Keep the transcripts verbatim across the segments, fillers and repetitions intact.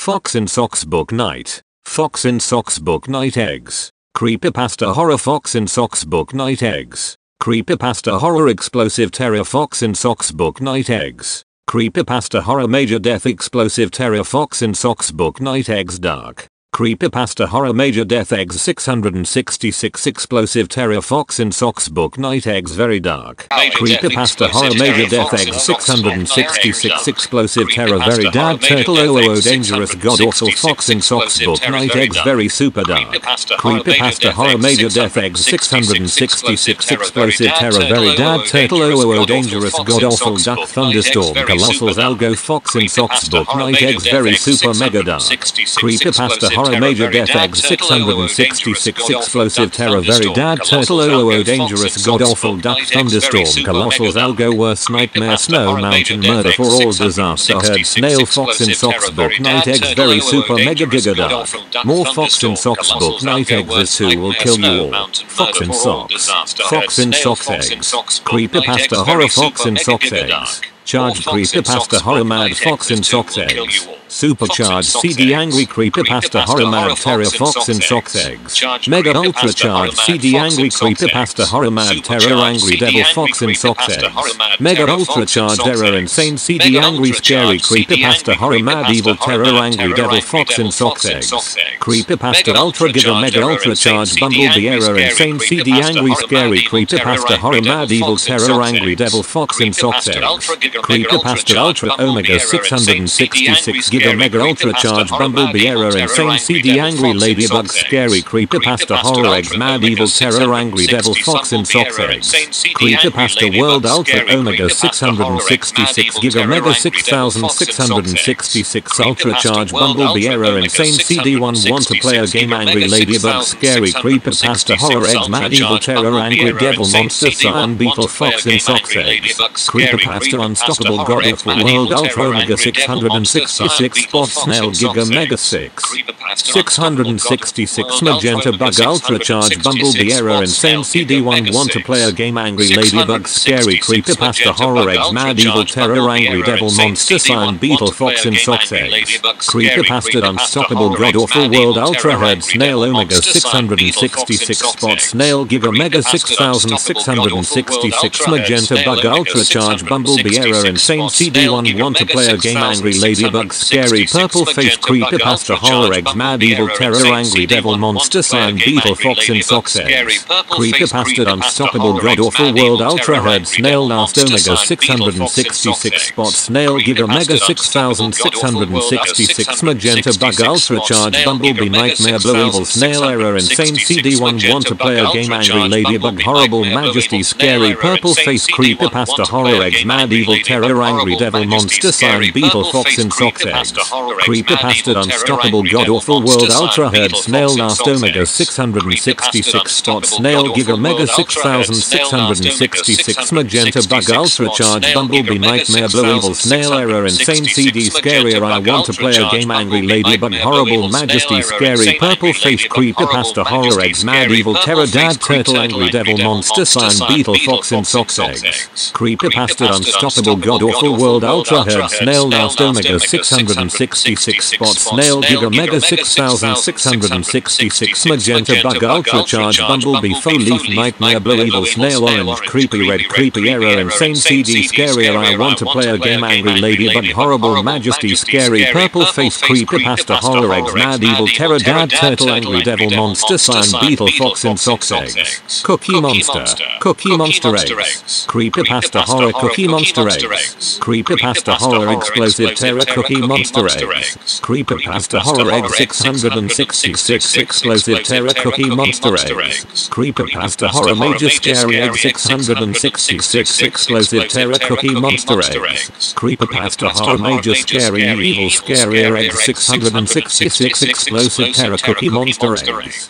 Fox in Socks Book Night. Fox in Socks Book Night Eggs. Creepypasta horror. Fox in Socks Book Night Eggs. Creepypasta horror. Explosive terror. Fox in Socks Book Night Eggs. Creepypasta horror. Major death. Explosive terror. Fox in Socks Book Night Eggs. Dark. Creepypasta horror. Major death. Eggs six hundred sixty-six. Explosive terror. Fox in Socks Book Night Eggs. Very dark. Creepypasta horror. Major death. Eggs six hundred sixty-six. Explosive terror. Very dark. Turtle. Oh oh oh. Dangerous. God awful. Fox in Socks Book Night Eggs. Very super dark. Creepypasta horror. Major death. Eggs six hundred sixty-six. Explosive terror. Very dark. Turtle. Oh oh oh. Dangerous. God awful. Duck. Thunderstorm. Colossal. Algo. Fox in Socks Book Night Eggs. Very super mega dark. Creepypasta horror. Major death. Eggs six hundred sixty-six. Explosive terror. Very dark. Turtle. Oh oh oh. Dangerous. God awful. Duck. Thunderstorm. Colossals. Algo. Worst nightmare. Snow mountain. Murder for all. Disaster. Herd. Snail. Fox in Socks Book Night Eggs. Very super mega giga dark. More Fox in Socks Book Night Eggs. This too will kill you all. Fox in Socks. Fox in Socks Eggs. Creepypasta horror. Fox in Socks Eggs. Charged creepypasta horror. Mad Fox in Socks Eggs. Supercharged C D angry creepypasta horror. Mad terror. Fox in Socks Eggs. Mega ultra charged C D angry creepypasta horror. Mad terror. Angry devil. Fox in Socks Eggs. Mega ultra charged error. Insane C D angry scary creepypasta horror. Mad evil terror. Angry devil. Fox in Socks Eggs. Creepypasta ultra giga mega ultra charged bumblebee error. Insane C D angry scary creepypasta horror. Mad evil terror. Angry devil. Fox in Socks Eggs. Creepypasta ultra omega six hundred sixty-six giga mega ultra charged bumblebee error. Insane C D angry ladybug scary creepypasta horror. Eggs mad evil terror. Angry devil. Fox in Socks Eggs. Creepypasta world ultra omega six hundred sixty-six giga mega six thousand six hundred sixty-six ultra charged bumblebee error. Insane C D one want to play a game angry ladybug scary creepypasta horror. Eggs mad evil terror. Angry devil monster sun beetle. Fox in Socks Eggs. Creepypasta unstoppable god awful world ultra omega six hundred sixty-six spot snail giga mega six six hundred sixty-six magenta bug ultra charged bumblebee error. Insane C D one want to play a game angry ladybug scary creepypasta horror. Eggs mad evil terror. Angry devil monster sign beetle. Fox in Socks Eggs. Creepypasta unstoppable god awful world ultra herd snail omega six hundred sixty-six spot snail giga mega six thousand six hundred sixty-six magenta bug ultra charged bumblebee error. Insane C D one want to play a game angry ladybug scary purple face creepypasta horror. Eggs mad evil terror. Angry devil monster sign beetle. Fox in Socks Eggs. Creepypasta unstoppable god awful world ultra herd snail last omega six hundred sixty-six spot snail giga mega six thousand six hundred sixty-six magenta bug ultra charged bumblebee nightmare blue evil snail error. Insane C D one want to play a game angry ladybug horrible majesty scary purple face creepypasta horror. Eggs mad evil terror. Angry devil monster sign beetle. Fox in Socks Eggs. Creepypasta unstoppable god awful world ultra herd snail last omega six hundred sixty-six spot snail giga mega six thousand six hundred sixty-six magenta bug ultra charged bumblebee nightmare blue evil snail error. Insane C D scarier. I want to play a game angry ladybug horrible majesty scary purple face creepypasta horror. Eggs mad evil terror dad turtle. Angry devil monster sign beetle. Fox in Socks Eggs. Creepypasta unstoppable god awful world ultra herd snail last omega six hundred sixty-six spot snail giga mega six thousand six hundred sixty-six magenta bug ultra charged bumblebee faux leaf nightmare blue evil snail orange creepy red creepy error. Insane C D scarier. I want to play a game angry ladybug horrible majesty scary purple face creepypasta horror. Eggs mad evil terror dad turtle. Angry devil monster sign beetle. Fox in Socks Eggs. Cookie monster. Cookie monster eggs. Creepypasta horror. Cookie monster eggs. Creepypasta horror. Explosive terror. Cookie monster eggs. Creepypasta horror. Egg six hundred sixty-six. Explosive terror. Cookie monster eggs. Creepypasta horror. Major scary. Egg six hundred sixty-six. Explosive terror. Cookie monster eggs. Creepypasta horror. Major scary. Evil scarier. Egg six hundred sixty-six. Explosive terror. Cookie monster eggs.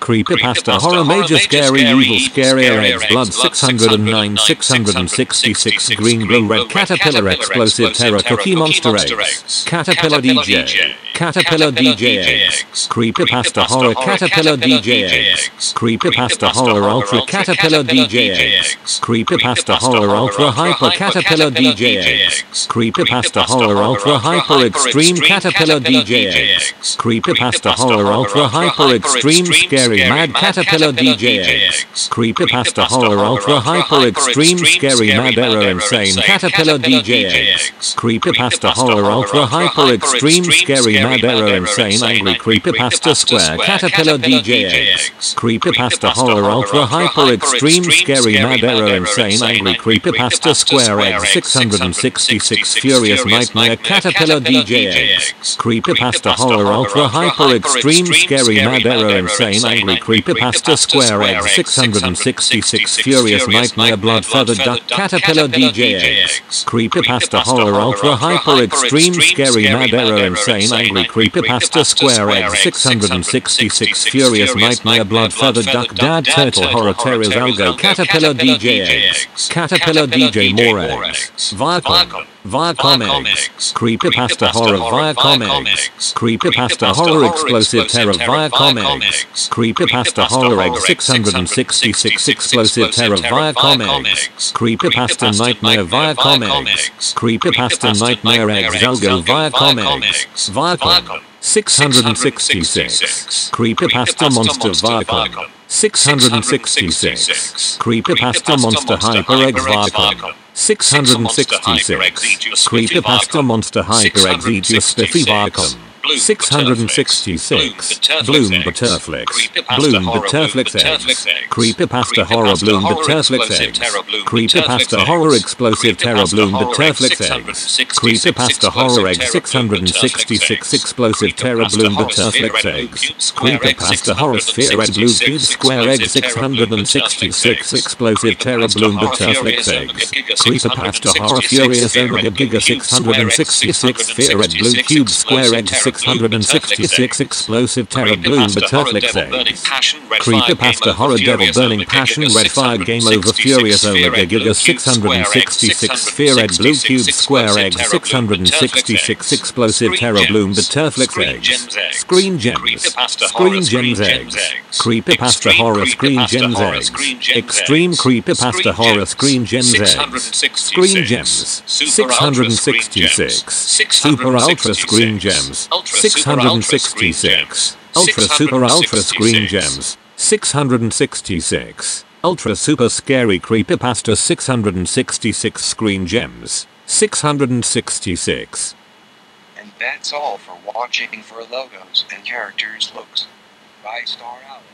Creepypasta horror major scary evil scary eggs blood six hundred nine six hundred sixty-six green blue red caterpillar explosive terror cookie monster eggs caterpillar D J caterpillar D J eggs creepypasta horror caterpillar D J eggs creepypasta horror ultra caterpillar D J eggs creepypasta horror ultra hyper caterpillar D J eggs creepypasta horror ultra hyper extreme caterpillar D J eggs creepypasta horror ultra hyper extreme scary mad caterpillar D J eggs creepypasta horror ultra hyper extreme scary mad error insane caterpillar D J eggs creepypasta horror ultra hyper extreme scary mad error insane angry creepypasta square caterpillar D J eggs creepypasta horror ultra hyper extreme scary mad error insane angry creepypasta square egg six hundred sixty-six furious nightmare caterpillar D J eggs creepypasta horror ultra hyper extreme scary mad error insane angry creepypasta square egg six hundred sixty-six furious nightmare blood feather duck caterpillar D J eggs creepypasta horror ultra hyper extreme scary mad error insane angry creepypasta square egg six hundred sixty-six furious nightmare blood feather duck dad turtle horror terrors algo caterpillar D J eggs caterpillar D J more eggs Viacom Viacom eggs creepypasta horror Viacom eggs creepypasta horror explosive terror Viacom eggs creepypasta horror egg six hundred sixty-six explosive terror Viacom eggs creepypasta nightmare Viacom eggs creepypasta nightmare eggs algo Viacom eggs Viacom six hundred sixty-six creepypasta monster Viacom six hundred sixty-six creepypasta monster hyper eggs Viacom six hundred sixty-six creepypasta monster hyper eggs Aegis spiffy Viacom six hundred sixty-six Bloom Butterflix Bloom Butterflix eggs creepypasta horror Bloom Butterflix eggs creepypasta horror explosive terror Bloom Butterflix eggs creepypasta horror egg six hundred sixty-six explosive terror Bloom Butterflix eggs creepypasta horror sphere red blue cube square egg six hundred sixty-six explosive terror Bloom Butterflix eggs creepypasta horror furious omega giga six hundred sixty-six sphere red blue cube square egg six hundred sixty-six explosive terror Bloom Butterflix eggs creepypasta horror devil burning passion red fire game over furious omega giga six hundred sixty-six sphere red blue cube square egg six hundred sixty-six explosive terror Bloom Butterflix eggs screen gems screen gems eggs creepypasta horror screen gems eggs extreme creepypasta horror screen gems eggs screen gems six hundred sixty-six super ultra screen gems six hundred sixty-six ultra super ultra screen gems six hundred sixty-six ultra super scary creepypasta six hundred sixty-six screen gems six hundred sixty-six. And that's all for watching for logos and characters looks by Star Alex.